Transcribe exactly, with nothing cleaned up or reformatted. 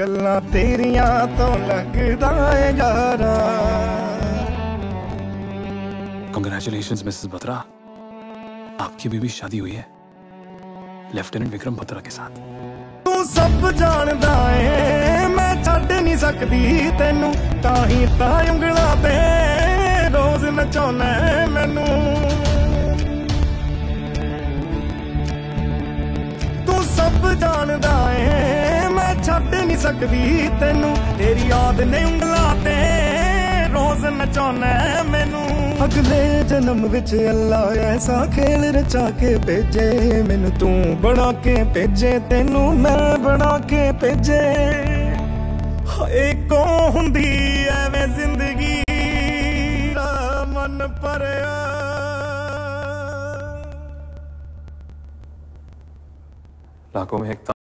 गल्लां तेरियां तो लगदा है यारा। कांग्रेचुलेशंस मिसेस बत्रा, आपकी अभी भी शादी हुई है लेफ्टिनेंट विक्रम बत्रा के साथ। तू सब जानदा है मैं छड्ड नहीं सकदी तेनू, ताही तां उंगलां ते रोज नचाउना मैनू। तू सब जानदा है मैं छड्ड नहीं सकदी तेनू, तेरी याद ने उंगलां ते रोज नचाउना मैनू। अगले जन्म विच अल्लाह ऐसा खेल रचा के भेजे मैनू, तू बना के भेजे तेनू मैं बना के भेजे। हाय को हुंदी ऐवें जिंदगी मन भरिया। लाखों में एक